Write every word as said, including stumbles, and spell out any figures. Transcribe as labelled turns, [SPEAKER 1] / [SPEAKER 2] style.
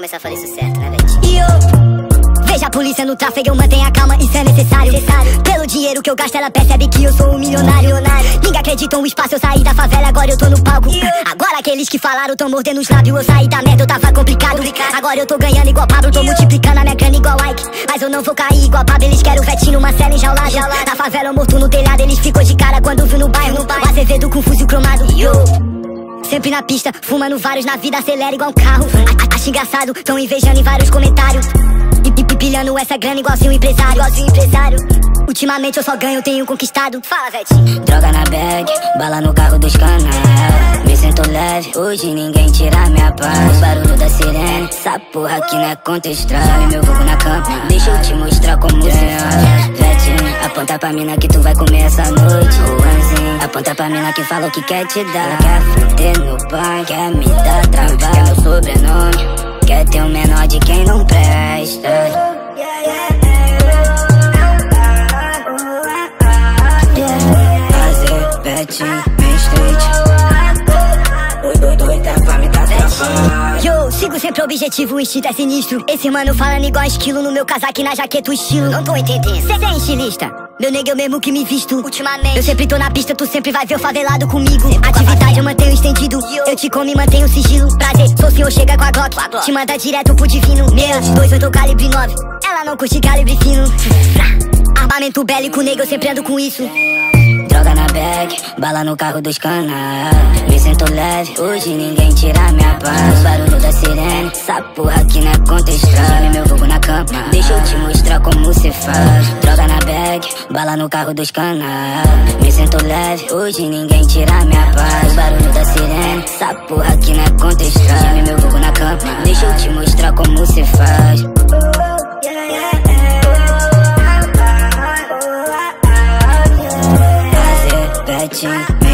[SPEAKER 1] começar a fazer isso certo, né, Betinho?
[SPEAKER 2] E eu vejo a polícia no tráfego, eu mantenho a calma, isso é necessário. necessário Pelo dinheiro que eu gasto, ela percebe que eu sou um milionário. Ninguém acreditou no espaço, eu saí da favela, agora eu tô no palco. Agora aqueles que falaram tão mordendo os lábios, eu saí da merda, eu tava complicado. complicado Agora eu tô ganhando igual Pablo, tô multiplicando a minha grana igual Ike. Mas eu não vou cair igual Pablo, eles querem o Vetinho numa cela enjaulada. Na favela eu morto no telhado, eles ficou de cara quando viu no bairro. O Azevedo com fuzil cromado. Yo. Sempre na pista, fumando vários, na vida acelera igual um carro. A Acho engraçado, tão invejando em vários comentários. E, e pilhando essa grana igualzinho empresário, igualzinho empresário. Ultimamente eu só ganho, tenho conquistado. Fala, Vetinho.
[SPEAKER 3] Droga na bag, bala no carro dos canal. Me sinto leve, hoje ninguém tira minha paz. Barulho da sirene, essa porra aqui não é Counter-Strike. Chame meu vulgo na cama, deixa eu te mostrar como se faz. Vetinho, aponta pra mina que tu vai comer essa noite. Juanzinho, aponta pra mina que falou que quer te dar. Quer fuder no banco, quer me dar trabalho. Quer meu sobrenome, quer ter o menor de quem não presta. Betinho, Main Street. Oi, doida pra me dar trabalho.
[SPEAKER 2] Yo, sigo sempre o objetivo, o instinto é sinistro. Esse mano falando igual estilo, no meu casaco e na jaqueta o estilo.
[SPEAKER 1] Não tô entendendo.
[SPEAKER 2] Cê é estilista, meu nego eu mesmo que me visto. Ultimamente eu sempre tô na pista, tu sempre vai ver o favelado comigo. Atividade eu mantenho estendido, eu te como e mantenho sigilo. Prazer, sou o senhor, chega com a Glock, te manda direto pro divino. Meia, dois, oito, calibre nove, ela não curte calibre fino. Armamento bélico, nego eu sempre ando com isso.
[SPEAKER 3] Droga na bag, bala no carro dos canal. Me sinto leve, hoje ninguém tira minha paz. Barulho da sirene, essa porra aqui não é Counter-Strike. Chame meu vulgo na cama, deixa eu te mostrar como se faz. Droga na bag, bala no carro dos canal. Me sinto leve, hoje ninguém tira minha paz. Barulho da sirene, essa porra aqui não é Counter-Strike. Chame meu vulgo na cama, deixa eu te mostrar como se faz. Betinho.